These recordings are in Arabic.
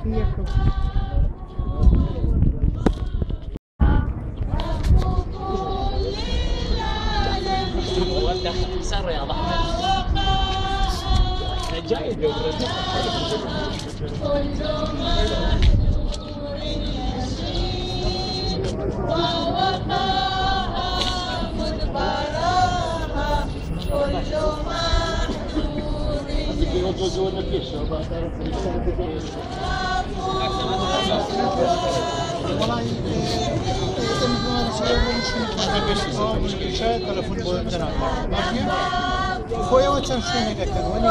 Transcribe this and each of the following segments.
سر يا ابو احمد جاي شاید تلفن باید کنم ماشیه خویا و چند شوی نگه کنم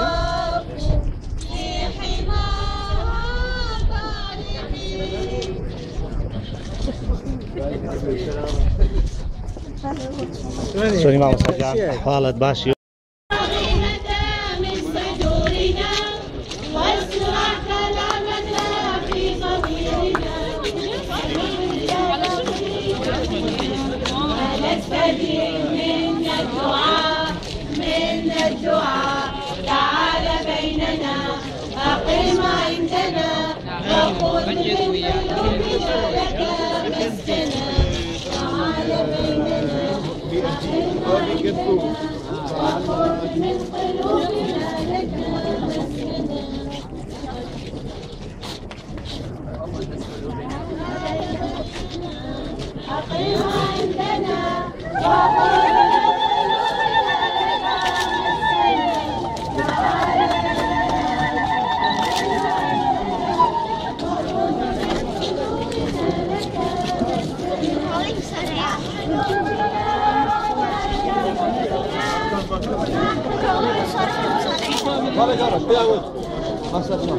شوني ماما سجاد حالت باشي من الدعاء تعال بيننا أقم عندنا وخذ من قلوبنا لك مسكنا تعال بيننا أقم عندنا وخذ من قلوبنا لك مسكنا أقم عندنا Vale, cara, cuidado. Más atrás.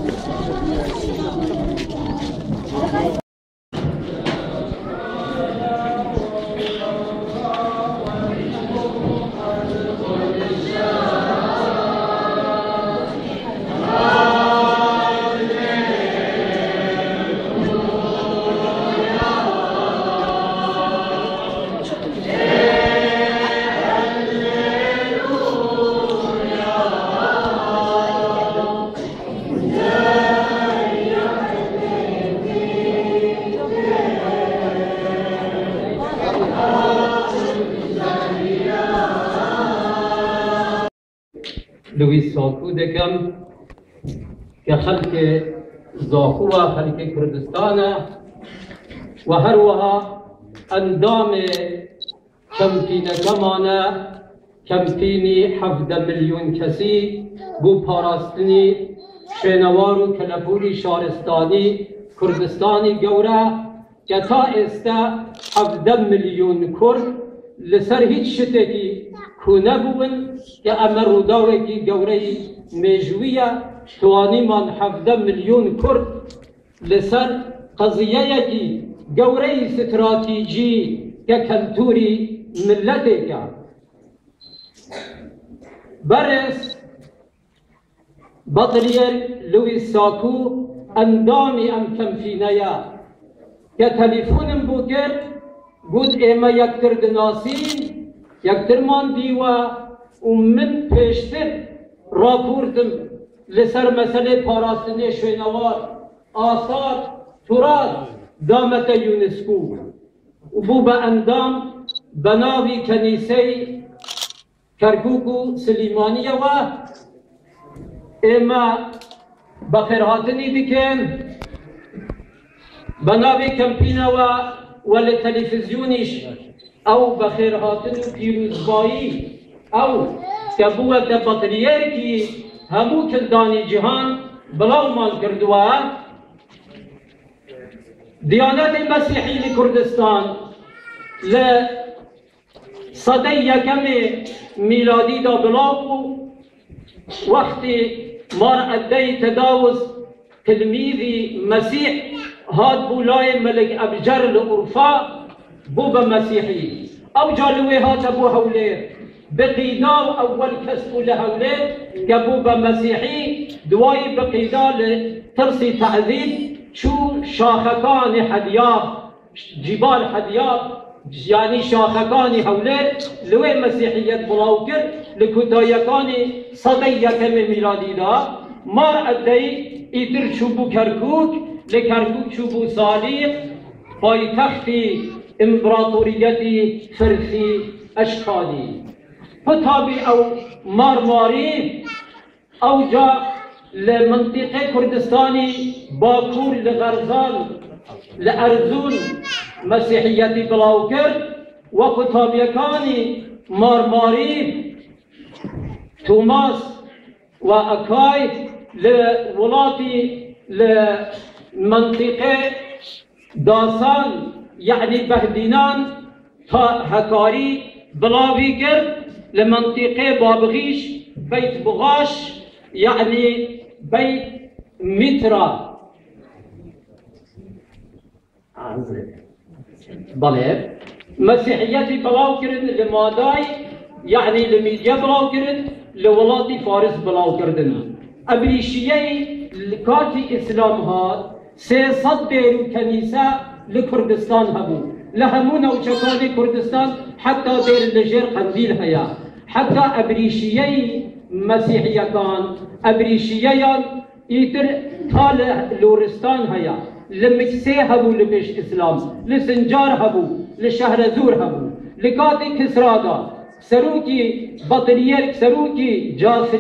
لویس ساکو دکم که خلق زاخو و خلق کردستان و هر وها اندام کمپین کمانه کمپینی 17 میلیون کسی بو پاراستنی شنوار و کلپوری شارستانی کردستانی گوره که تا استه 17 میلیون کرد لسر هیچ شتکی کونه بون که اما روداوی گوره میجویه توانی من 17 میلیون کرد لسر قضیه یکی گوره استراتیجی که کلتوری ملته که برس بطریر لویس ساکو اندامی ام کمپینه که تلیفونم بو کرد بود ایما یکتر دناسین یکتر من دیوه و من پیشتر راپورتم لسر مسئله پاراستنی شوینوار آثار تراث دامت یونسکو و بو به اندام بناوی کنیسه کرکوک و سلیمانیه و ایما بخیرهاتنی دکن بناوی کمپینه ولی تلفزیونیش او بخیرهاتن و پیروزبایی او که بوه ده بطریر کی همو کلدانی جهان بلاو مان کردوه دیانت مسیحی لکردستان لصده یکم میلادی دا بلاو وقتی مار عده تداوز تلمیذی مسیح هاد بولای ملک ابجر لعرفا بو بمسیحی او جالوی هات بو هولیر بقیدا اول کس بو لهولیر که بو بمسیحی دوای بقیدا لترسی تعذیب شو شاخکان حدیاب جبال حدیاب یعنی شاخکانی هولیر لوی مسیحیت بلاو کرد لکتایکانی صده یکم میلادی دا مار أدي إتر شبو كركوك لكركوك شبو صاليق پایتخت امپراتوریت فرسی اشکالی فتابی او مارماری او جا لمنطقه کردستانی باکور لغرزال لأرزون مسیحیتی بلاو کرد و فتابیکانی مارماری توماس و اکای لولاتی لمنطقه داسان يعني بهدينان تا هكاري بلاوي كرد لمنطقة بابغيش بيت بغاش يعني بيت مترا بلى مسيحيتي بلاو كرد لماداي يعني لميديا بلاو كرد لولاتي فارس بلاو كردن أبريشيي لكاتي إسلام هاد 300 دير كنيسة لكردستان هبو لهمونا وشكالي كردستان حتى دير لجير قنديل هيا حتى أبريشيي مسيحية كان أبريشيي يتر طال لورستان هيا لمكسي هبو لبش إسلام لسنجار هبو لشهر زور هبو لكاتي كسراغا سروكي بطريرك سروكي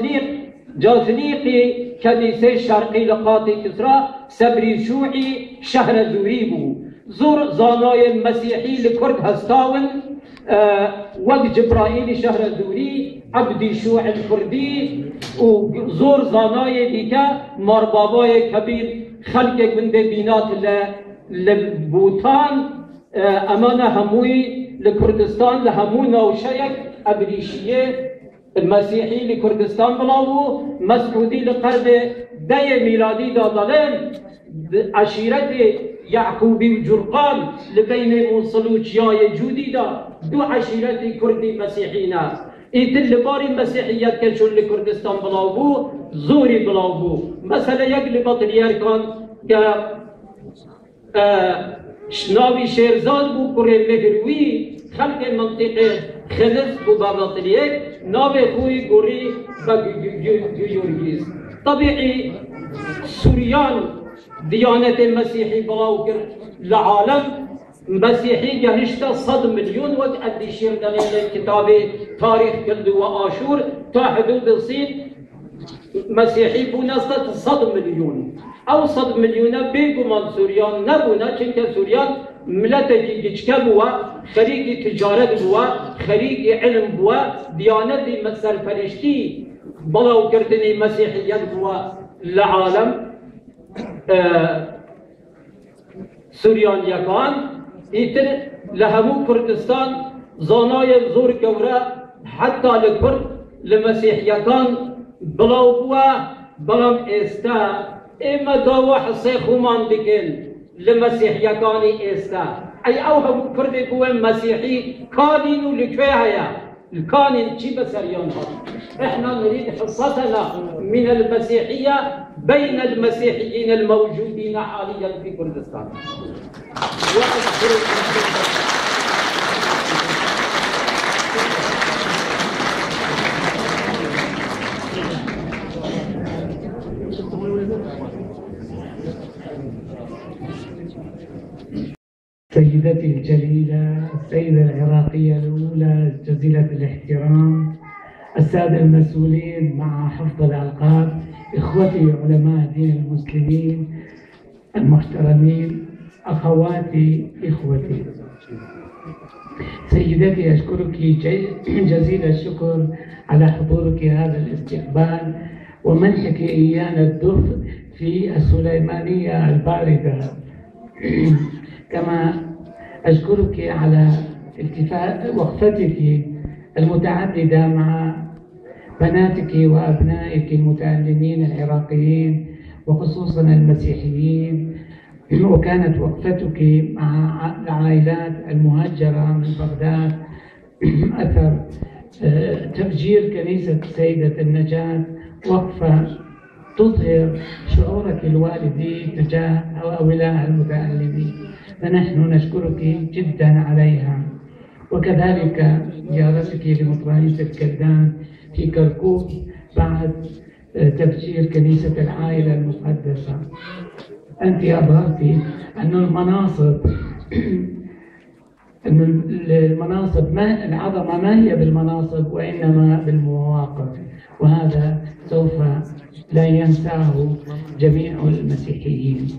جاسليقي كنيسة شرقي لقاطي كسرى سبري شوعي شهر زوريبو زور زاناي المسيحي لكرد هستاون وقت جبرائيل شهر زوري عبدي شوع الكردي وزور زاناي ديكا مرباباي كبير خلق من بينات لبوتان أمانة هموي لكردستان لهمونا وشيك أبريشية المسيحي لكردستان بلاو مسعودي لقرب داي ميلادي دادالين عشيرة يعقوبي وجرقان لبين موصل وجياي جودي دا دو عشيرة كردي مسيحينا إيتل باري مسيحيات كشون لكردستان بلاو زوري بلاو مثلا يقل بطريار كان ناوي شيرزاد بو كوري مهروي خلق منطقة خلص بو بابطريك ناوي خوي قوري بجيورجيز طبيعي سوريان ديانة المسيحي بلاوكر العالم مسيحي جهشتا 100 مليون وقت أدي شير دليل كتابي تاريخ كلدو وآشور تا حدود الصين مسيحي بونستا 100 مليون أو 100 مليون بيقو من سوريان نبونا چنك سوريان ملتي جيجكا بوا خريجي تجارة بوا خريجي علم بوا ديانتي مسر فرشتي بلاو كردني مسيحيات بوا العالم سوريان يكان يتر لهمو كردستان زاناي زور كورا حتى لكرد لمسيحيكان بلاو بوا بلام استا اما داوا حصي خومان بكن لمسيحيكاني استا اي اوهم كرد بوا مسيحي كانينو لكوهايا الكانين چي بسريان احنا نريد حصتنا من المسيحية بين المسيحيين الموجودين حاليا في كردستان سيدتي الجليلة السيدة العراقية الأولى جزيلة الاحترام، السادة المسؤولين مع حفظ الألقاب، إخوتي علماء دين المسلمين المحترمين، أخواتي إخوتي، سيدتي أشكرك جزيل الشكر على حضورك هذا الاستقبال ومنحك إيانا الدفء في السليمانية الباردة. كما أشكرك على وقفتك المتعددة مع بناتك وأبنائك المتعلمين العراقيين وخصوصا المسيحيين، وكانت وقفتك مع العائلات المهجرة من بغداد أثر تفجير كنيسة سيدة النجاة، وقفة تظهر شعورك الوالدي تجاه هؤلاء المتعلمين، فنحن نشكرك جدا عليها. وكذلك زيارتك لمطرانية الكردان في كركوك بعد تفجير كنيسة العائلة المقدسة. أنت أظهرت أن المناصب ما العظمة ما هي بالمناصب وإنما بالمواقف، وهذا سوف لا ينساه جميع المسيحيين.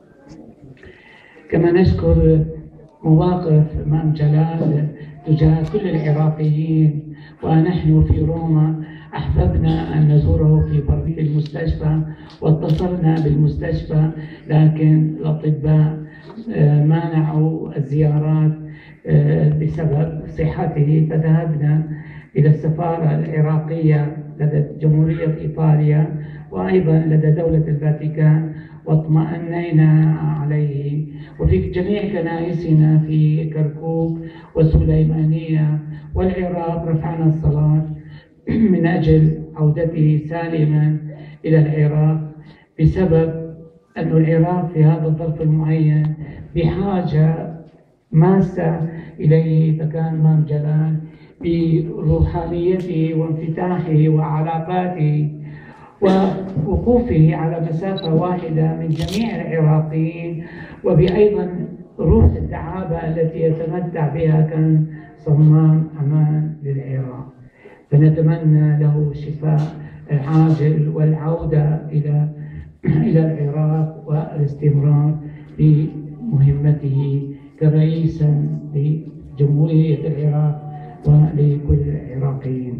كما نشكر مواقف إمام جلال تجاه كل العراقيين، ونحن في روما أحببنا أن نزوره في بريد المستشفى واتصلنا بالمستشفى، لكن الأطباء مانعوا الزيارات بسبب صحته، فذهبنا إلى السفارة العراقية لدى جمهورية إيطاليا وأيضا لدى دولة الفاتيكان واطمأنينا عليه. وفي جميع كنائسنا في كركوك والسليمانية والعراق رفعنا الصلاة من أجل عودته سالما إلى العراق، بسبب أن العراق في هذا الظرف المعين بحاجة ماسة إليه. فكان إمام جلال بروحانيته وانفتاحه وعلاقاته ووقوفه على مسافة واحدة من جميع العراقيين، وبأيضا روح الدعابة التي يتمتع بها، كان صمام أمان للعراق. فنتمنى له الشفاء العاجل والعودة إلى العراق والاستمرار بمهمته كرئيسا لجمهورية العراق ولكل العراقيين.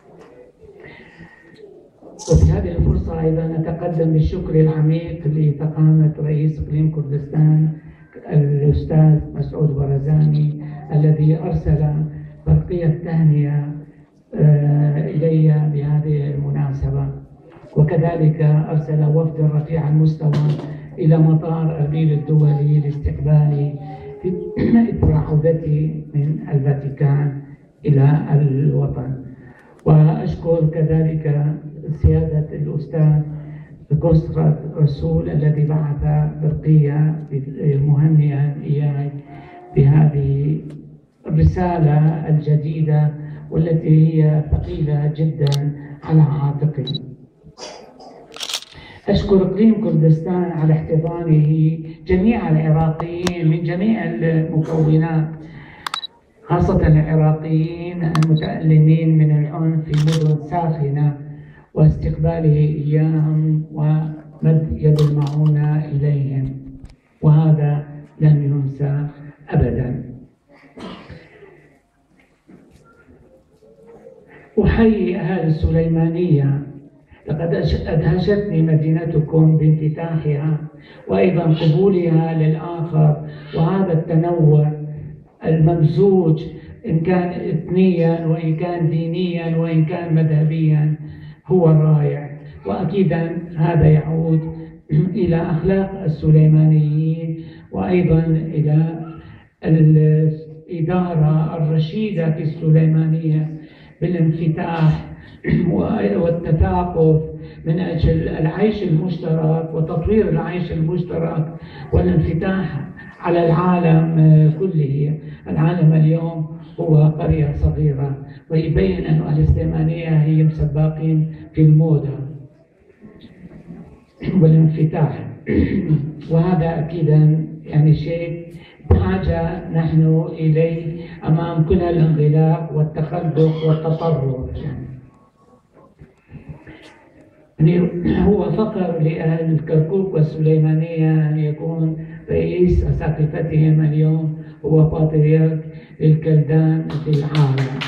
وفي هذه الفرصة أيضا نتقدم بالشكر العميق لفخامة رئيس إقليم كردستان الأستاذ مسعود برزاني، الذي أرسل برقية تهنئة إلي بهذه المناسبة، وكذلك أرسل وفد رفيع المستوى إلى مطار أربيل الدولي لاستقبالي إثر عودتي من الفاتيكان إلى الوطن. وأشكر كذلك سيادة الأستاذ قسرة رسول الذي بعث برقية مهنئا إياي بهذه الرسالة الجديدة والتي هي ثقيلة جدا على عاتقي. أشكر إقليم كردستان على احتضانه جميع العراقيين من جميع المكونات، خاصة العراقيين المتألمين من العنف في مدن ساخنة، واستقباله إياهم ومد يد المعونة إليهم، وهذا لن ينسى أبدا. أحيي أهالي السليمانية، لقد أدهشتني مدينتكم بانفتاحها وأيضا قبولها للآخر، وهذا التنوع الممزوج إن كان إثنيا وإن كان دينيا وإن كان مذهبيا هو رائع. وأكيدا هذا يعود إلى أخلاق السليمانيين وأيضا إلى الإدارة الرشيدة في السليمانية بالانفتاح والتثاقف من أجل العيش المشترك وتطوير العيش المشترك والانفتاح على العالم كله. العالم اليوم هو قرية صغيرة، ويبين أن السليمانية هي مسباقين في الموضة والانفتاح، وهذا أكيدا يعني شيء بحاجة نحن إليه أمام كل الانغلاق والتخلف والتطرف. يعني هو فخر لأهل كركوك والسليمانية أن يكون رئيس أساقفتهم اليوم هو بطريرك للكلدان في العالم.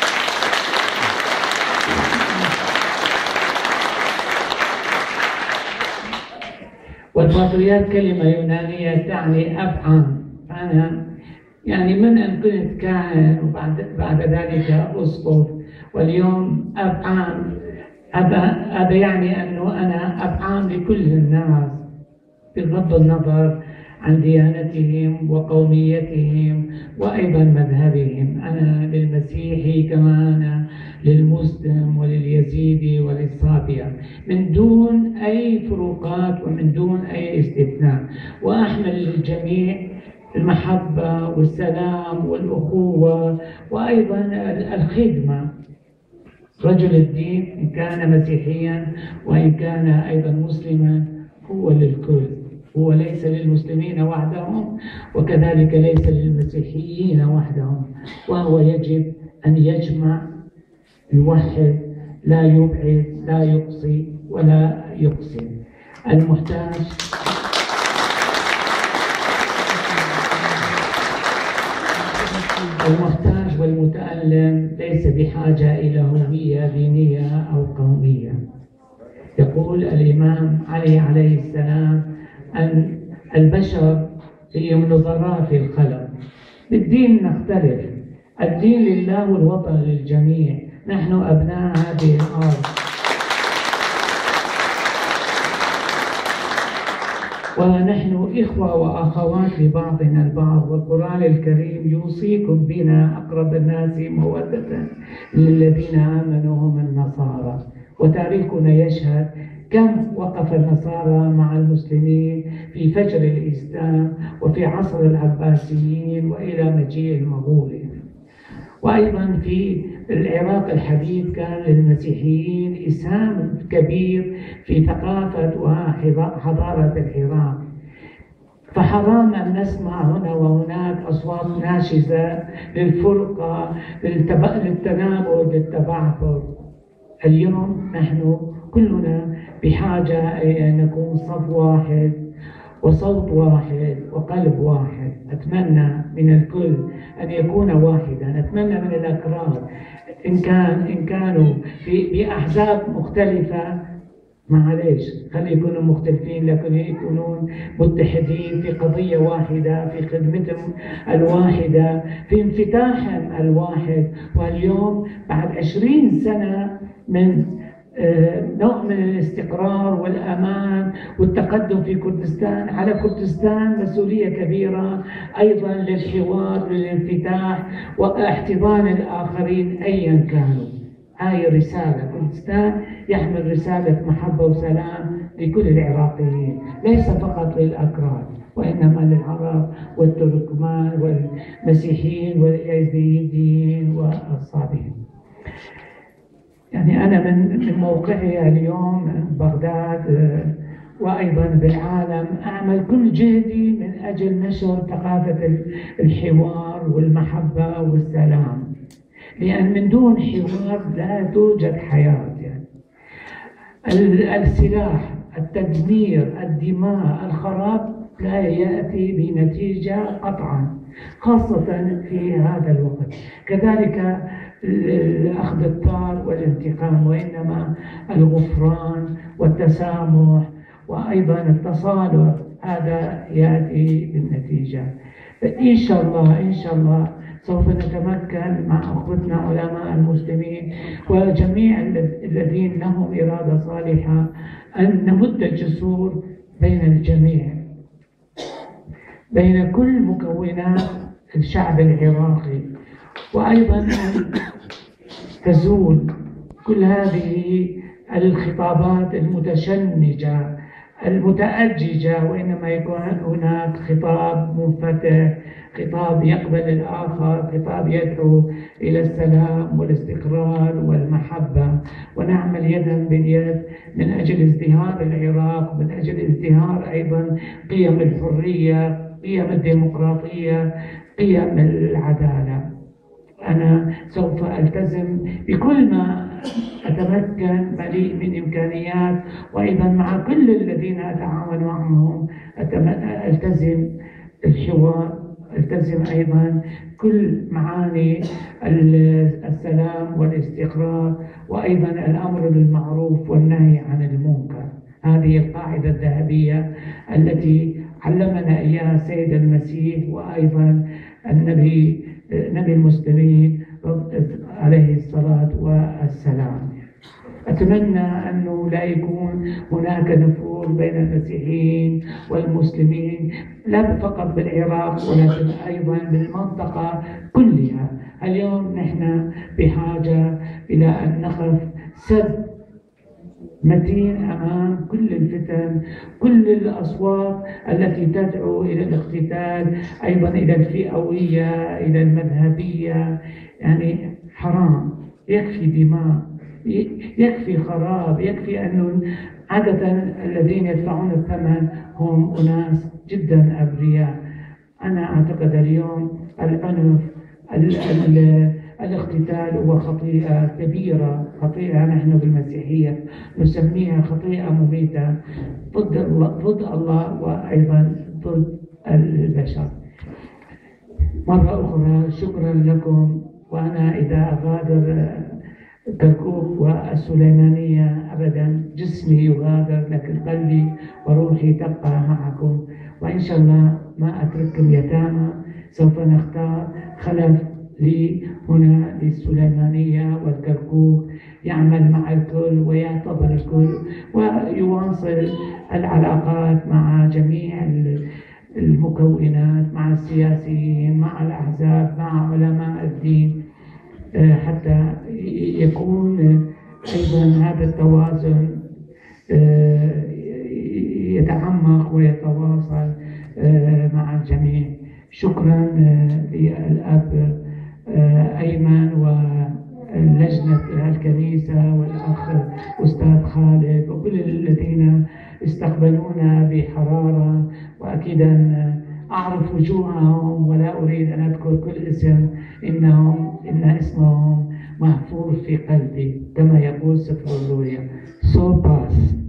والبطريرك كلمة يونانية تعني أفعام. أنا يعني من أن كنت كاهن وبعد ذلك أسقف، واليوم أفعام، هذا يعني أنه أنا أفعام لكل الناس بغض النظر عن ديانتهم وقوميتهم وأيضا مذهبهم. أنا للمسيحي كما أنا للمسلم ولليزيدي وللصابئة، من دون أي فروقات ومن دون أي استثناء، وأحمل للجميع المحبة والسلام والأخوة وأيضا الخدمة. رجل الدين إن كان مسيحيا وإن كان أيضا مسلما هو للكل، هو ليس للمسلمين وحدهم وكذلك ليس للمسيحيين وحدهم، وهو يجب أن يجمع، يوحد، لا يبعد، لا يقصي ولا يقسم. المحتاج والمتألم ليس بحاجة إلى هوية دينية أو قومية. يقول الإمام علي عليه السلام أن البشر هم نظراء في الخلق. بالدين نختلف، الدين لله والوطن للجميع، نحن أبناء هذه الأرض ونحن إخوة وأخوات لبعضنا البعض، والقرآن الكريم يوصيكم بنا أقرب الناس مودة للذين آمنوا هم النصارى. وتاريخنا يشهد كم وقف النصارى مع المسلمين في فجر الإسلام وفي عصر العباسيين وإلى مجيء المغول. وأيضا في العراق الحديث كان للمسيحيين إسهام كبير في ثقافة وحضارة العراق، فحرام أن نسمع هنا وهناك أصوات ناشزة للفرقة، للتنابذ، للتبعثر. اليوم نحن كلنا بحاجة أن نكون صف واحد وصوت واحد وقلب واحد. أتمنى من الكل أن يكون واحدا، أتمنى من الأكراد إن كانوا بأحزاب مختلفة، معليش خلي يكونوا مختلفين لكن يكونون متحدين في قضية واحدة، في خدمتهم الواحدة، في انفتاحهم الواحد. واليوم بعد 20 سنة من نوع من الاستقرار والأمان والتقدم في كردستان، على كردستان مسؤولية كبيرة أيضا للحوار، للانفتاح واحتضان الآخرين أيا كانوا. هاي رسالة، كردستان يحمل رسالة محبة وسلام لكل العراقيين، ليس فقط للأكراد وإنما للعرب والتركمان والمسيحيين واليزيديين والصابئين. يعني أنا من موقعي اليوم بغداد وأيضا بالعالم أعمل كل جهدي من أجل نشر ثقافة الحوار والمحبة والسلام، لأن من دون حوار لا توجد حياة. يعني السلاح، التدمير، الدماء، الخراب لا يأتي بنتيجة قطعا، خاصة في هذا الوقت. كذلك أخذ الثار والانتقام، وإنما الغفران والتسامح وأيضا التصالح، هذا يأتي بالنتيجة. إن شاء الله سوف نتمكن مع أخوتنا علماء المسلمين وجميع الذين لهم إرادة صالحة أن نمد الجسور بين الجميع، بين كل مكونات الشعب العراقي، وأيضا أن تزول كل هذه الخطابات المتشنجة المتأججة، وإنما يكون هناك خطاب منفتح، خطاب يقبل الآخر، خطاب يدعو إلى السلام والاستقرار والمحبة، ونعمل يدا باليد من أجل ازدهار العراق، من أجل ازدهار أيضا قيم الحرية، قيم الديمقراطية، قيم العدالة. أنا سوف ألتزم بكل ما أتمكن مليء من إمكانيات، وأيضا مع كل الذين أتعاون معهم ألتزم الحوار، ألتزم أيضا كل معاني السلام والاستقرار، وأيضا الأمر بالمعروف والنهي عن المنكر. هذه القاعدة الذهبية التي علمنا إياها السيد المسيح وأيضا نبي المسلمين عليه الصلاة والسلام. أتمنى أنه لا يكون هناك نفور بين المسيحيين والمسلمين، لا فقط بالعراق ولكن أيضا بالمنطقة كلها. اليوم نحن بحاجة إلى أن نقف سد متين أمام كل الفتن، كل الأصوات التي تدعو إلى الاقتتال، أيضا إلى الفئوية، إلى المذهبية. يعني حرام، يكفي دماء، يكفي خراب، يكفي أنه عادة الذين يدفعون الثمن هم أناس جدا أبرياء. أنا أعتقد اليوم العنف الاقتتال هو خطيئة كبيرة، خطيئة نحن بالمسيحية نسميها خطيئة مميتة ضد الله وأيضا ضد البشر. مرة أخرى شكرا لكم، وأنا إذا أغادر كركوك والسليمانية أبدا جسمي يغادر، لكن قلبي وروحي تبقى معكم، وإن شاء الله ما أترككم يتامى. سوف نختار خلف لي هنا للسليمانية والكركوك يعمل مع الكل ويعتبر الكل ويواصل العلاقات مع جميع المكونات، مع السياسيين، مع الأحزاب، مع علماء الدين، حتى يكون أيضا هذا التوازن يتعمق ويتواصل مع الجميع. شكرا للأب أيمن ولجنة الكنيسة والأخ أستاذ خالد وكل الذين استقبلونا بحرارة، وأكيدا أعرف وجوههم ولا أريد أن أذكر كل اسم، إن اسمهم محفور في قلبي كما يقول سفر الرؤيا. So pass.